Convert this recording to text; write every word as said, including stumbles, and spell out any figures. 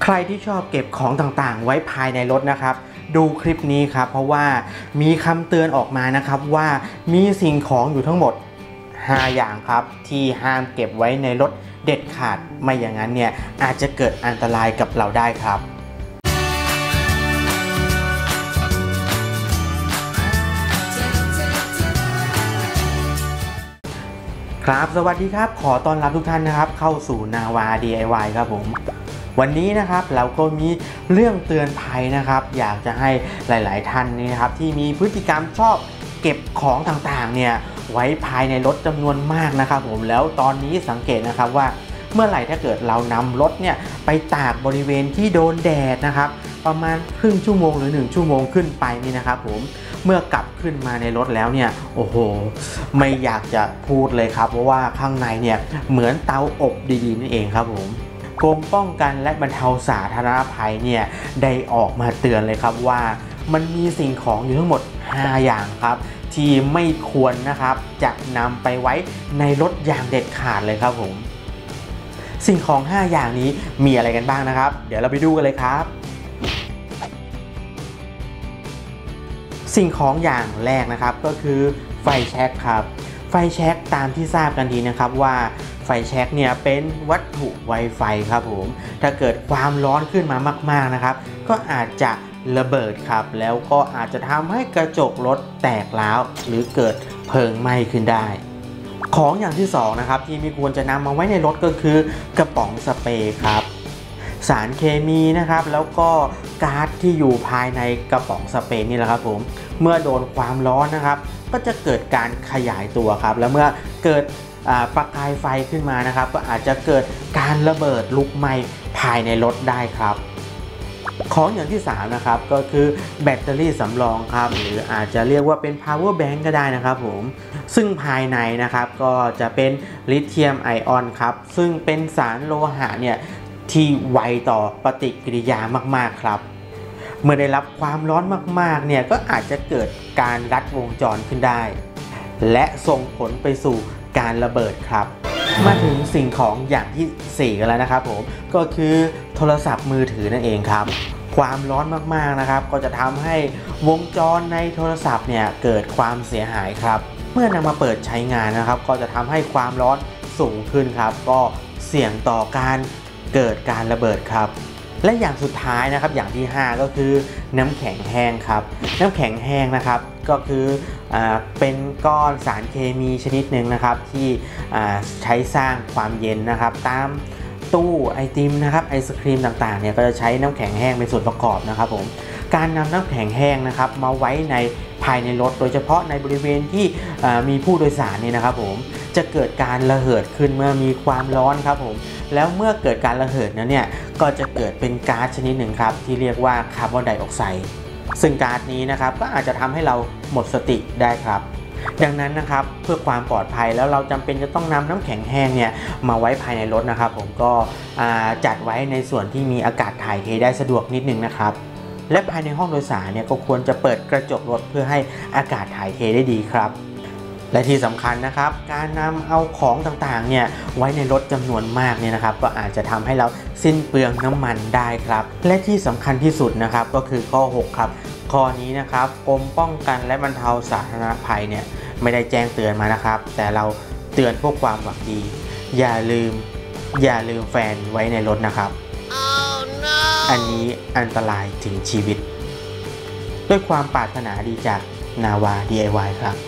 รที่ชอบเก็บของต่างๆไว้ภายในรถนะครับดูคลิปนี้ครับเพราะว่ามีคำเตือนออกมานะครับว่ามีสิ่งของอยู่ทั้งหมดห้าอย่างครับที่ห้ามเก็บไว้ในรถเด็ดขาดไม่อย่างนั้นเนี่ยอาจจะเกิดอันตรายกับเราได้ครับครับสวัสดีครับขอต้อนรับทุกท่านนะครับเข้าสู่นาวา ดี ไอ วาย ครับผมวันนี้นะครับเราก็มีเรื่องเตือนภัยนะครับอยากจะให้หลายๆท่านนี่นะครับที่มีพฤติกรรมชอบเก็บของต่างๆเนี่ยไว้ภายในรถจำนวนมากนะครับผมแล้วตอนนี้สังเกตนะครับว่าเมื่อไหร่ถ้าเกิดเรานำรถเนี่ยไปตากบริเวณที่โดนแดดนะครับประมาณครึ่งชั่วโมงหรือหนึ่งชั่วโมงขึ้นไปนี่นะครับผมเมื่อกลับขึ้นมาในรถแล้วเนี่ยโอ้โหไม่อยากจะพูดเลยครับเพราะว่าข้างในเนี่ยเหมือนเตาอบดีๆนั่นเองครับผมกรมป้องกันและบรรเทาสาธารณภัยเนี่ยได้ออกมาเตือนเลยครับว่ามันมีสิ่งของอยู่ทั้งหมดห้าอย่างครับที่ไม่ควรนะครับจะนำไปไว้ในรถอย่างเด็ดขาดเลยครับผมสิ่งของห้าอย่างนี้มีอะไรกันบ้างนะครับเดี๋ยวเราไปดูกันเลยครับสิ่งของอย่างแรกนะครับก็คือไฟแช็กครับไฟแช็กตามที่ทราบกันดีนะครับว่าไฟแช็กเนี่ยเป็นวัตถุไวไฟครับผมถ้าเกิดความร้อนขึ้นมามากๆนะครับก็อาจจะระเบิดครับแล้วก็อาจจะทำให้กระจกรถแตกร้าวหรือเกิดเพลิงไหม้ขึ้นได้ของอย่างที่สองนะครับที่ไม่ควรจะนำมาไว้ในรถก็คือกระป๋องสเปรย์ครับสารเคมีนะครับแล้วก็ก๊าซที่อยู่ภายในกระป๋องสเปรย์นี่แหละครับผมเมื่อโดนความร้อนนะครับก็จะเกิดการขยายตัวครับแล้วเมื่อเกิดประกายไฟขึ้นมานะครับก็อาจจะเกิดการระเบิดลุกไหม้ภายในรถได้ครับของอย่างที่สามนะครับก็คือแบตเตอรี่สำรองครับหรืออาจจะเรียกว่าเป็น power bank ก็ได้นะครับผมซึ่งภายในนะครับก็จะเป็นลิเธียมไอออนครับซึ่งเป็นสารโลหะเนี่ยที่ไวต่อปฏิกิริยามากๆครับเมื่อได้รับความร้อนมากๆเนี่ยก็อาจจะเกิดการรัดวงจรขึ้นได้และส่งผลไปสู่การระเบิดครับมาถึงสิ่งของอย่างที่สี่กันแล้วนะครับผมก็คือโทรศัพท์มือถือนั่นเองครับความร้อนมากๆนะครับก็จะทำให้วงจรในโทรศัพท์เนี่ยเกิดความเสียหายครับเมื่อนำมาเปิดใช้งานนะครับก็จะทำให้ความร้อนสูงขึ้นครับก็เสี่ยงต่อการเกิดการระเบิดครับและอย่างสุดท้ายนะครับอย่างที่ห้าก็คือน้ำแข็งแห้งครับน้ำแข็งแห้งนะครับก็คืออ่าเป็นก้อนสารเคมีชนิดหนึ่งนะครับที่อ่าใช้สร้างความเย็นนะครับตามตู้ไอติมนะครับไอศครีมต่างๆเนี่ยก็จะใช้น้ำแข็งแห้งเป็นส่วนประกอบนะครับผมการนำน้ำแข็งแห้งนะครับมาไว้ในภายในรถโดยเฉพาะในบริเวณที่มีผู้โดยสารนี่นะครับผมจะเกิดการระเหิดขึ้นเมื่อมีความร้อนครับผมแล้วเมื่อเกิดการระเหิดนั้นเนี่ยก็จะเกิดเป็นก๊าซชนิดหนึ่งครับที่เรียกว่าคาร์บอนไดออกไซด์ซึ่งก๊าซนี้นะครับก็อาจจะทำให้เราหมดสติได้ครับดังนั้นนะครับเพื่อความปลอดภัยแล้วเราจำเป็นจะต้องนำน้ำแข็งแห้งเนี่ยมาไว้ภายในรถนะครับผมก็จัดไว้ในส่วนที่มีอากาศถ่ายเทได้สะดวกนิดนึงนะครับและภายในห้องโดยสารเนี่ยก็ควรจะเปิดกระจกรถเพื่อให้อากาศถ่ายเทได้ดีครับและที่สำคัญนะครับการนำเอาของต่างๆเนี่ยไว้ในรถจำนวนมากเนี่ยนะครับก็อาจจะทำให้เราสิ้นเปลืองน้ำมันได้ครับและที่สำคัญที่สุดนะครับก็คือข้อหกครับข้อนี้นะครับกรมป้องกันและบรรเทาสาธารณภัยเนี่ยไม่ได้แจ้งเตือนมานะครับแต่เราเตือนพวกความหวังดีอย่าลืมอย่าลืมแฟนไว้ในรถนะครับ oh, no. อันนี้อันตรายถึงชีวิตด้วยความปรารถนาดีจากนาวา ดี ไอ วาย ครับ